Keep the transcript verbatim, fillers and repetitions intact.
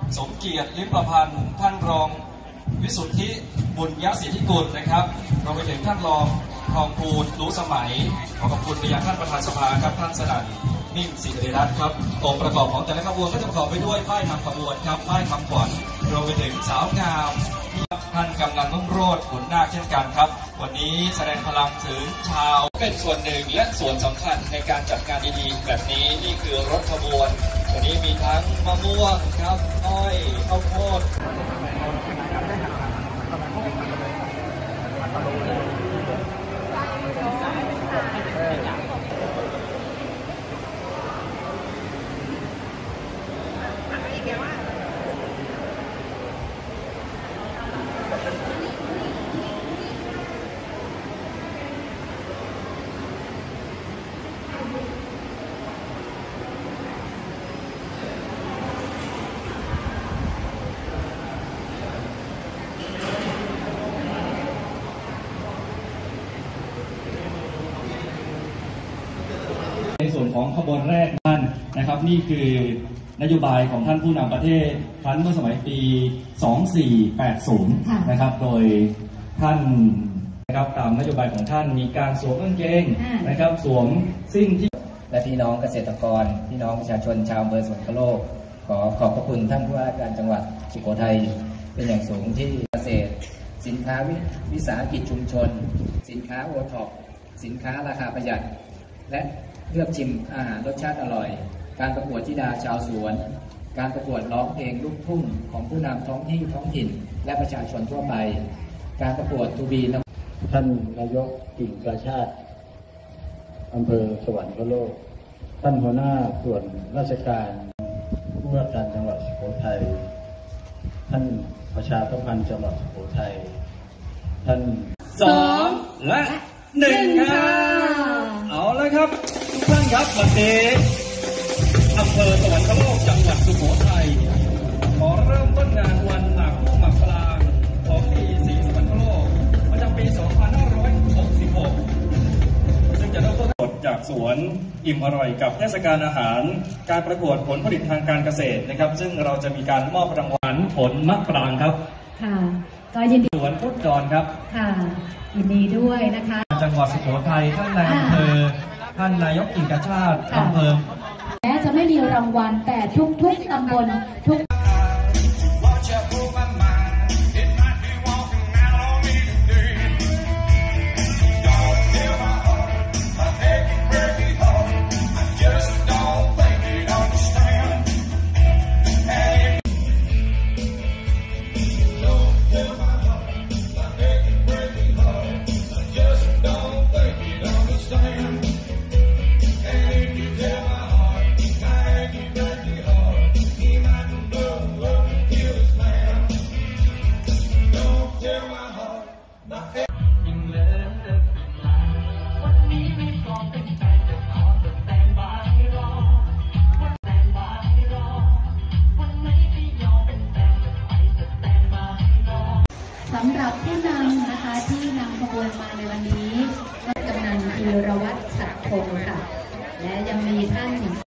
สมเกียรติลิมประพันธ์ท่านรองวิสุทธิบุญยศิทธิกุลนะครับรวมไปถึงท่านรองทองภูลรู้สมัยขอขอบคุณไปยังท่านประธานสภาครับท่านสนั่นนิ่มศรีรัตน์ครับองค์ประกอบของแต่ละขบวนก็จะประกอบไปด้วยป้ายนำขบวนครับป้ายคำขวัญรวมไปถึงสาวงามท่านกำลังรุ่งโรจน์ขุนนาคเช่นกันครับวันนี้แสดงพลังถึงชาวเป็นส่วนหนึ่งและส่วนสำคัญในการจัดงานดีๆแบบนี้นี่คือรถขบวนวันนี้มีทั้งมะม่วงครับอ้อยข้าวโพดในส่วนของขบวนแรกนั่นนะครับนี่คือนโยบายของท่านผู้นำประเทศครั้งเมื่อสมัยปีสองสี่แปดศูนย์นะครับโดยท่านนะครับตามนโยบายของท่านมีการสวมกางเกงนะครับสวมสิ้นที่และพี่น้องเกษตรกรพี่น้องประชาชนชาวอำเภอสวรรคโลกขอขอบพระคุณท่านผู้ว่าการจังหวัดสุโขทัยเป็นอย่างสูงที่เกษตรสินค้าวิสาหกิจชุมชนสินค้าโอท็อปสินค้าราคาประหยัดและเลือกชิมอาหารรสชาติอร่อยการประกวดธิดาชาวสวนการประกวดร้องเพลงลูกทุ่งของผู้นำท้องที่ท้องถิ่นและประชาชนทั่วไปการประกวดทูบีท่านนายกกิ่งกาชาติอำเภอสวรรคโลกท่านหัวหน้าส่วนราชการผู้ว่าการจังหวัดสุโขทัยท่านประชาสัมพันธ์จังหวัดสุโขทัยท่านสองและหนึ่งครับเอาละครับทุกท่านครับวันนี้อำเภอสวรรคโลกจังหวัดสุโขทัยขอเริ่มต้นงานวันหมากผู้หมากปลางของปีศรีสวรรคโลกประจำปีสองพันห้าร้อยหกสิบหกซึ่งจะเริ่มต้นจากสวนอิ่มอร่อยกับเทศกาลอาหารการประกวดผลผลิตทางการเกษตรนะครับซึ่งเราจะมีการมอบรางวัลผลมะปรางครับค่ะก็ยินดีสวนพุทธจรครับค่ะยินดีด้วยนะคะจังหวัดสุโขทัยท่านนายอำเภอท่านนายกกิ่งกาชาติอำเภอแม้จะไม่มีรางวัลแต่ทุกๆตำบลทุกสำหรับผู้นำนะคะที่นำขบวนมาในวันนี้ก็กำนันธีรวัฒน์ฉัตรพงศ์ค่ะและยังมีท่าน